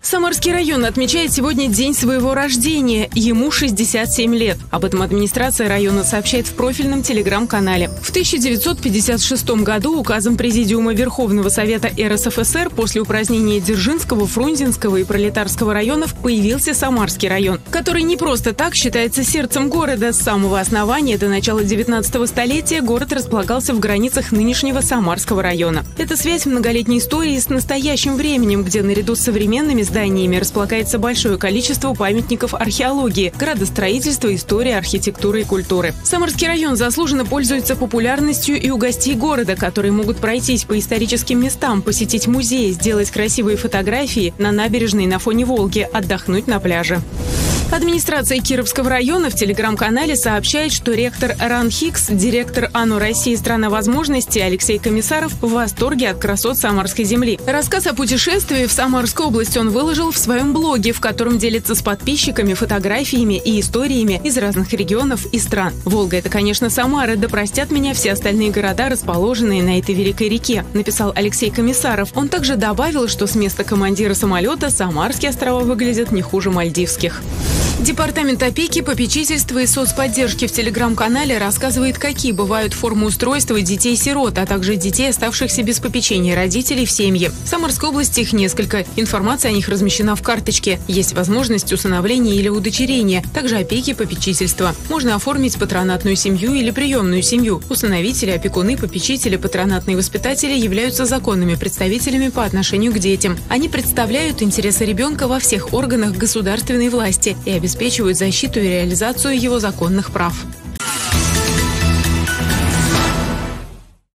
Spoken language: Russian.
Самарский район отмечает сегодня день своего рождения. Ему 67 лет. Об этом администрация района сообщает в профильном телеграм-канале. В 1956 году указом Президиума Верховного Совета РСФСР после упразднения Дзержинского, Фрунзенского и Пролетарского районов появился Самарский район, который не просто так считается сердцем города. С самого основания до начала 19 столетия город располагался в границах нынешнего Самарского района. Это связь многолетней истории с настоящим временем, где наряду с современными зданиями располагается большое количество памятников археологии, градостроительства, истории, архитектуры и культуры. Самарский район заслуженно пользуется популярностью и у гостей города, которые могут пройтись по историческим местам, посетить музеи, сделать красивые фотографии на набережной на фоне Волги, отдохнуть на пляже. Администрация Кировского района в телеграм-канале сообщает, что ректор РАН ХИКС, директор АНО «Россия. Страна возможностей» Алексей Комиссаров в восторге от красот Самарской земли. Рассказ о путешествии в Самарскую область он выложил в своем блоге, в котором делится с подписчиками фотографиями и историями из разных регионов и стран. Волга – это, конечно, Самара, да простят меня все остальные города, расположенные на этой великой реке, написал Алексей Комиссаров. Он также добавил, что с места командира самолета Самарские острова выглядят не хуже мальдивских. Департамент опеки, попечительства и соцподдержки в телеграм-канале рассказывает, какие бывают формы устройства детей-сирот, а также детей, оставшихся без попечения родителей в семье. В Самарской области их несколько. Информация о них размещена в карточке. Есть возможность усыновления или удочерения, также опеки, попечительства. Можно оформить патронатную семью или приемную семью. Усыновители, опекуны, попечители, патронатные воспитатели являются законными представителями по отношению к детям. Они представляют интересы ребенка во всех органах государственной власти и обеспечивают защиту и реализацию его законных прав.